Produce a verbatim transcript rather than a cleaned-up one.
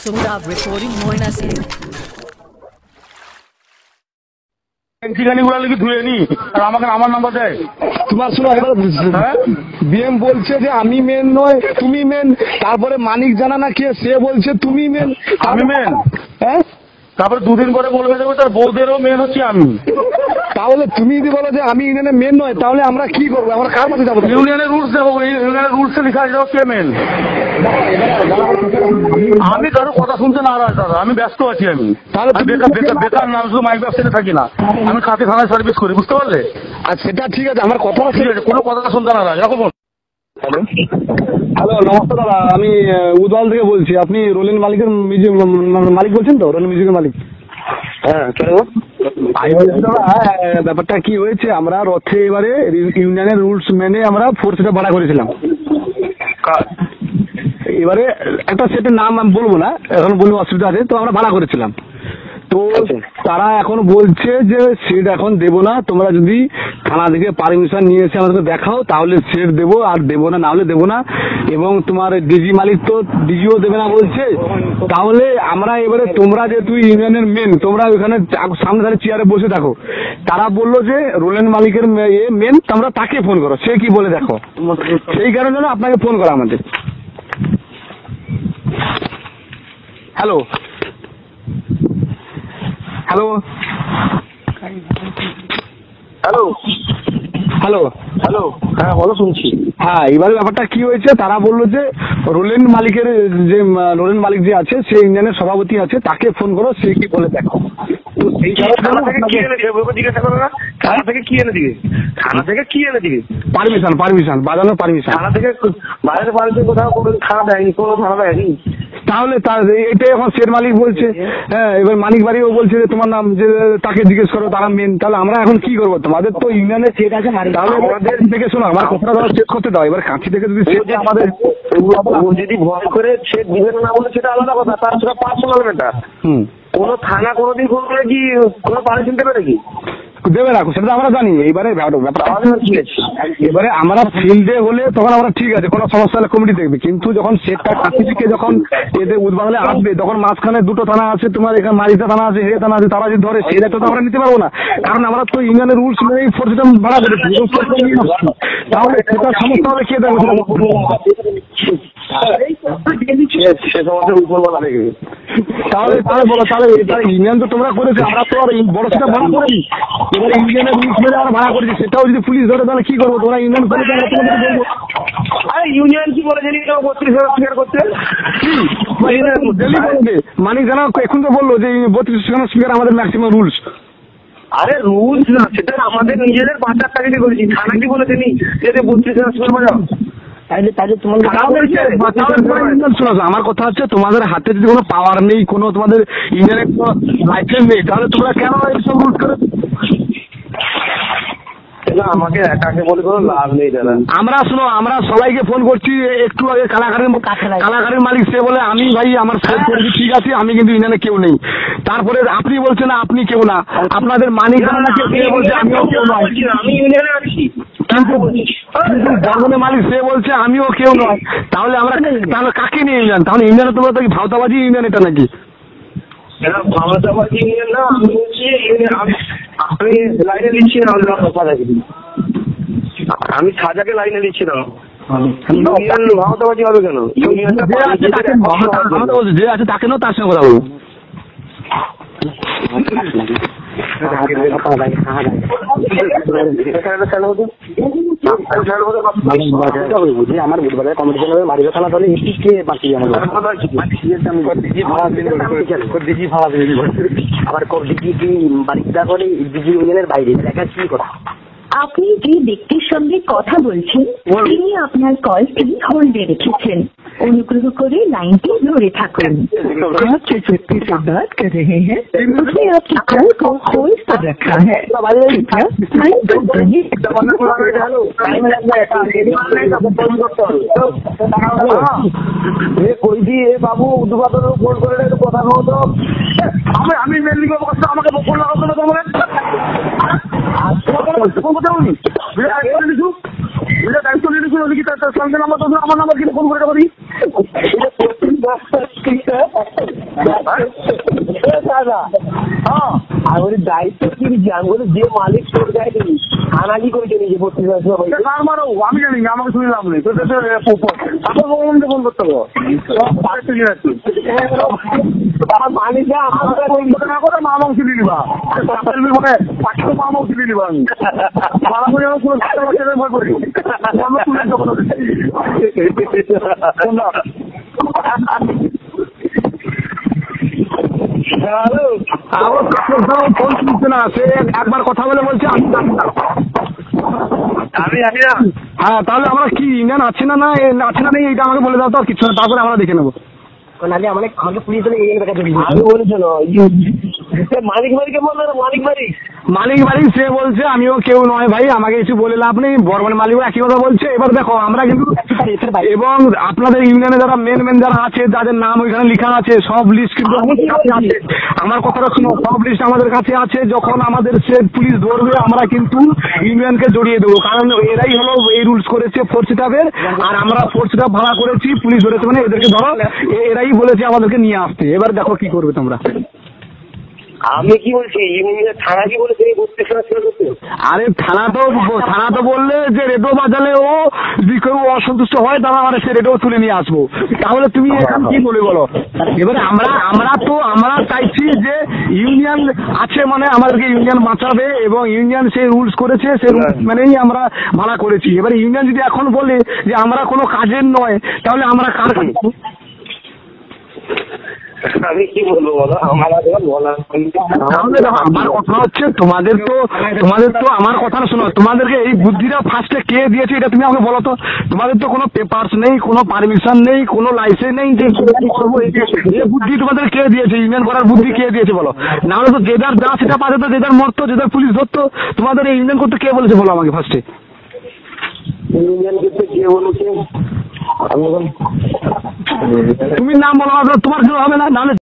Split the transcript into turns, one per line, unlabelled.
Sohrab recording Moina Singh.
আমাকে আমার number দেয়
তোমার শোনো বিএম বলছে যে আমি মেন নয় তুমি মেন, তারপরে মানিক জানা না কে সে বলছে তুমি মেন
আমি মেন,
হ্যাঁ
তারপরে দুদিন পরে বলবে দেবো তার বউদেরও মেন হচ্ছে আমি।
তাহলে তুমি যদি বলো যে আমি ইউনিয়নের মেন নয় তাহলে আমরা কি করবো? আমরা কার মধ্যে যাবো?
ইউনিয়নের রুলস দেবো, ইউনিয়নের রুলসে লেখা আছে কে মেন। আমি কারো কথা শুনতে নারাজ দাদা, আমি ব্যস্ত আছি। আমি
তাহলে
বেকার বেকার বেকার নাম শুধু মাইক ব্যবসাতে থাকি না, আমি খাতে থানায় সার্ভিস করি, বুঝতে পারলে?
আর সেটা ঠিক আছে, আমার কথা
ঠিক আছে, কোনো কথা শুনতে নারাজ রাখো।
হ্যালো হ্যালো নমস্কার দাদা, আমি উদল থেকে বলছি। আপনি রোলেন মালিকের মিউজিক মালিক বলছেন তো? রোলেন মিউজিকের মালিক? হ্যাঁ কেন ব্যাপারটা কি হয়েছে, আমরা রথে এবারে ইউনিয়নের রুলস মেনে আমরা ফোর্সটা ভাড়া করেছিলাম। এবারে একটা সেটের নাম আমি বলবো না, এখন বলবো অসুবিধা আছে, তো আমরা ভাড়া করেছিলাম। তো তারা এখন বলছে যে সিট এখন দেবো না, তোমরা যদি থানা থেকে পারমিশন নিয়ে এসে আমাদেরকে দেখাও তাহলে সিট দেবো, আর দেবো না নাহলে দেবো না। এবং তোমার ডিজি মালিক তো ডিজিও দেবে না বলছে। তাহলে আমরা এবারে তোমরা যেহেতু ইউনিয়নের মেন, তোমরা ওইখানে সামনে ধারে চেয়ারে বসে থাকো। তারা বললো যে রোলেন মালিকের মেন, তোমরা তাকে ফোন করো, সে কি বলে দেখো। সেই কারণে আপনাকে ফোন করা আমাদের। Hello hello
hello
hello
hello হ্যাঁ বলো, শুনছি।
হ্যাঁ এবারে ব্যাপারটা কি হয়েছে, তারা বললো যে রোলেন মালিকের যে রোলেন মালিক যে আছে সে ইউনিয়নের সভাপতি আছে, তাকে ফোন করো, সে কি বলে দেখো। তো সেই
থানা থেকে কি এনে দিবে জিজ্ঞাসা করো না, থানা থেকে কি এনে দিবে, থানা থেকে কি এনে দিবে
পারমিশন পারমিশন বাজানোর পারমিশন
থানা থেকে বাইরে পারমিশন কোথাও কোনো থানা দেয়নি, কোনো থানা দেয়নি।
তাহলে তার এটাই এখন শের মালিক বলছে। হ্যাঁ এবার মালিক বাড়িও বলছে যে তোমার নাম, যে তাকে জিজ্ঞেস করো, তারা মেন। তাহলে আমরা এখন কি করবো? তোমাদের তো ইউনিয়নের সেট আছে, তাহলে আমাদের থেকে শোনো আমার কথাটা ধরো চেক করতে দাও। এবার কাঁচি থেকে যদি সেট আমাদের
যদি ভয় করে সে দিবে না বলে সেটা আলাদা কথা, তার সেটা পার্সোনাল ম্যাটার।
হুম
কোনো থানা কোনোদিন ফোন করে কি কোনো পারমিশন দেবে নাকি?
দেবে না, সেটা আমরা জানি। এইবারে এবারে আমরা ফিল্ডে হলে তখন আমরা ঠিক আছে, কোনো সমস্যা হলে কমিটি দেখবে, কিন্তু যখন সেটটা কাছে থেকে যখন এদের উদ্বাদলে আসবে তখন মাঝখানে দুটো থানা আছে, তোমার এখানে মারিতা থানা আছে, হেরে থানা আছে, তারা যদি ধরে সেটা তো আমরা নিতে পারবো না, কারণ আমরা তো ইউনিয়নের রুলস মেনেই ফোর্সটা ভাড়া করেছি। তাহলে সেটা সমস্যা হবে কে দেখবে?
সে সমস্যা উপর বলা দেখবে।
তাহলে তাহলে বলো, তাহলে ইউনিয়ন তো তোমরা করেছো, আমরা তো আর বড় সেটা ভাড়া করিনি। এবার ইউনিয়নের রুলস মেনে আমরা ভাড়া করেছি, সেটাও যদি পুলিশ ধরে তাহলে কি করবো? তোমরা ইউনিয়ন করে বলবো।
আরে ইউনিয়ন কি বলে জানি বত্রিশ হাজার স্বীকার করতে
মানিক জানা এখন তো বললো যে বত্রিশ হাজার স্পিকার আমাদের ম্যাক্সিমাম রুলস।
আরে রুলস না, সেটা আমাদের নিজেদের বাচ্চার টাকা করেছি। থানা কি বলেছে নি যে বত্রিশ হাজার স্পিকার বাজাও?
আমার কথা হচ্ছে তোমাদের হাতে যদি কোনো পাওয়ার নেই, কোনো তোমাদের ইউনিয়নের কোনো লাইসেন্স নেই, তাহলে তোমরা কেন এইসব রুল করে?
আমাকে একাকে বলে কোনো লাভ নেই দাদা।
আমরা শোনো, আমরা সবাইকে ফোন করছি, একটু আগে কালাকারের কালাকারের মালিক সে বলে আমি ভাই আমার ফোন করেছি, ঠিক আছে আমি কিন্তু ইউনিয়নে কেউ নেই। তারপরে আপনি বলছেন আপনি কেউ না, আপনাদের মানিক বলছে আমিও কেউ নয়,
আমি ইউনিয়নে আছি।
কিন্তু বর্ধনের মালিক সে বলছে আমিও কেউ নয়। তাহলে আমরা তাহলে কাকে নিয়ে ইউনিয়ন? তাহলে ইউনিয়নে তোমরা তো ভাওতাবাজি ইউনিয়ন এটা নাকি?
ভাওতাবাজি ইউনিয়ন না, আমি বলছি আমি লাইনে দিচ্ছি না, আমি সাজাকে লাইনে দিচ্ছি না। ভাওতাবাজি হবে কেন?
যে আছে তাকে নাও, তার সঙ্গে কথা বলবো। আমার বুধবারে কমিটি মারিবা থানা চলে এটিকে বাকি আমার আবার দিদি কি বাড়িটা করে দিদি ইউনিয়নের বাইরে দেখা কি কথা।
আপনি যে ব্যক্তির সঙ্গে কথা বলছেন তিনি আপনার কলটি হোল্ডে রেখেছেন, অনুগ্রহ করে লাইনটি ধরে থাকুন। आप जिस व्यक्ति से बात कर रहे हैं उसने आपकी कॉल को होल्ड पर रखा है, कृपया लाइन पर बने।
कोई भी बाबू उद्घाटन फोन করে কথা কও তো। আমি আমি মেনলি আমাকে ফোন লাগাও তো তোমার দায়িত্ব নিয়ে নিচ্ছিল নাকি? তার সঙ্গে নাম্বার আমার নাম্বার কিন্তু ফোন করে পারি। বলছি আমি বলি যে মালিক তোর গায়ে দিবি থানা কি করেছে নিজে বত্রিশ তার মানে আমি জানি না আমাকে শুনে লাভ নেই তোর আপনার ফোন করতে হবে মালিক না করে মা মাংস দিয়ে দিবা মানে পাঁচশো মা মাংস দিয়ে দিবা আমি মারা করে আমার কোনো ভয় করি আমরা তুলে
একবার কথা বলে বলছে আমি
আমি জানি না।
হ্যাঁ তাহলে আমরা কি ইন্ডিয়ান আছে না না আছে না নেই এইটা আমাকে বলে দাও তো আর কিছু না, তারপরে আমরা দেখে নেবো।
আমাকে পুলিশ আমি বলেছিল মালিক বাড়িকে বললো মালিক বাড়ি
মালিক বাড়ি সে বলছে আমিও কেউ নয় ভাই, আমাকে কিছু বলে লাভ নেই, বর্মনের মালিক একই কথা বলছে। এবার দেখো আমরা কিন্তু এবং আপনাদের ইউনিয়নে যারা মেন মেন যারা আছে যাদের নাম ওইখানে লেখা আছে সব লিস্ট কিন্তু আমার কথাটা শুনো, সব লিস্ট আমাদের কাছে আছে। যখন আমাদের সে পুলিশ ধরবে আমরা কিন্তু ইউনিয়নকে জড়িয়ে দেবো, কারণ এরাই হলো এই রুলস করেছে ফোর্স স্টাফের, আর আমরা ফোর্স স্টাফ ভাড়া করেছি, পুলিশ ধরেছে মানে এদেরকে ধরো, এরাই বলেছে আমাদেরকে নিয়ে আসতে। এবার দেখো কি করবে তোমরা।
আমি কি বলছি ইউনিয়নের থানা কি বলেছে এই বত্রিশ ছিল করতে?
আরে থানা তো থানা তো বললে যে রেডিও বাজালে ও যদি কেউ অসন্তুষ্ট হয় তাহলে আমরা সে রেডিও তুলে নিয়ে আসবো। তাহলে তুমি এখন কি বলে বলো? এবারে আমরা আমরা তো আমরা চাইছি যে ইউনিয়ন আছে মানে আমাদেরকে ইউনিয়ন বাঁচাবে এবং ইউনিয়ন সেই রুলস করেছে সেই রুলস মেনেই আমরা ভাড়া করেছি। এবারে ইউনিয়ন যদি এখন বলে যে আমরা কোনো কাজের নয় তাহলে আমরা কার কাজ?
আমি কি বলবো বলো, আমার
আমার কথা হচ্ছে তোমাদের তো তোমাদের তো আমার কথা শোনো, তোমাদেরকে এই বুদ্ধিটা ফার্স্টে কে দিয়েছে এটা তুমি আমাকে বলো তো। তোমাদের তো কোনো পেপারস নেই, কোনো পারমিশন নেই, কোনো লাইসেন্স নেই, যে এই বুদ্ধি তোমাদের কে দিয়েছে? ইউনিয়ন করার বুদ্ধি কে দিয়েছে বলো? না হলে তো যে যার যা সেটা পাচ্ছে তো, যে যার মরতো, যে যার পুলিশ ধরতো। তোমাদের এই ইউনিয়ন করতে কে বলেছে বলো আমাকে ফার্স্টে?
ইউনিয়ন করতে কে বলেছে?
তুমি নাম বলো, তোমার